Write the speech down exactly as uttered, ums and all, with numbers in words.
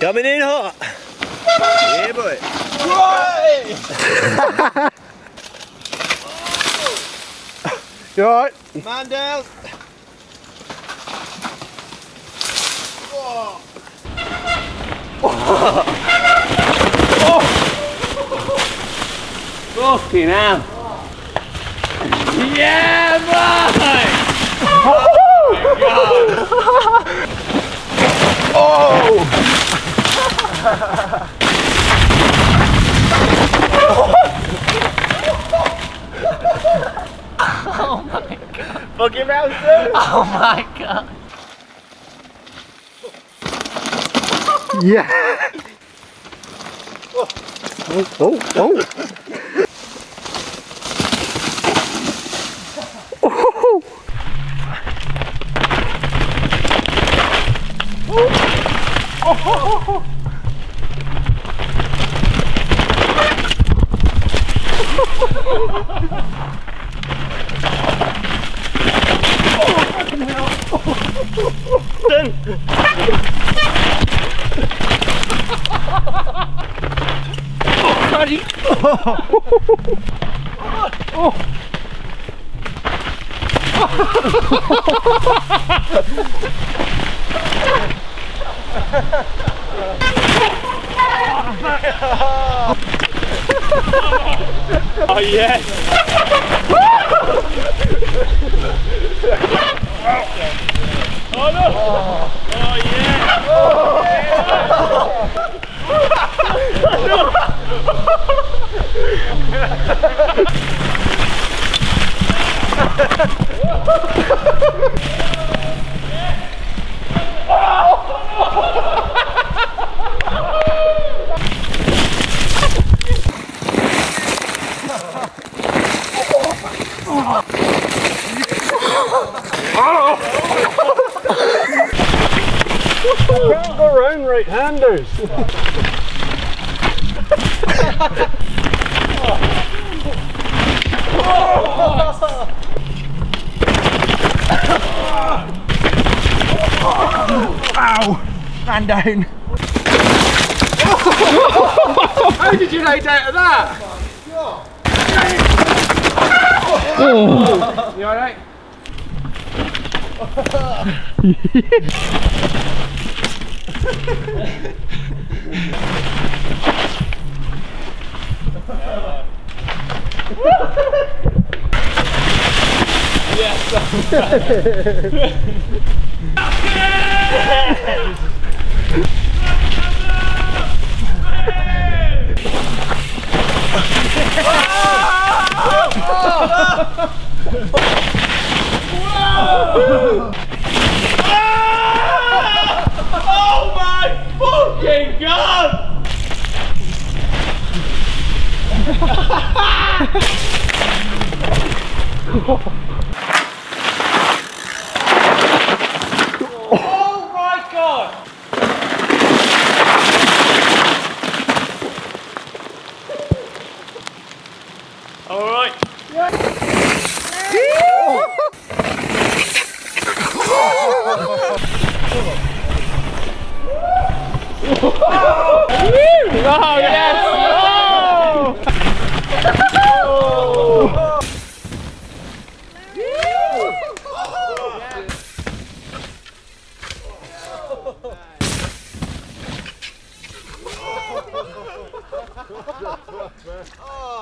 Coming in hot. Yeah, boy. Right. You alright? Man down. Oh. Fucking hell. Yeah, boy! Oh my god! Oh! Oh my god. Fucking round two. Oh my god. Yeah. Oh, oh, oh. Oh. Oh. Oh. Oh yes! Oh no! Oh yeah! Oh Can't go round right-handers. Ow! Man down. How did you lay out of that? Oh. You alright? yes! Oh my fucking god! Oh my god! All right. Oh yes! Oh!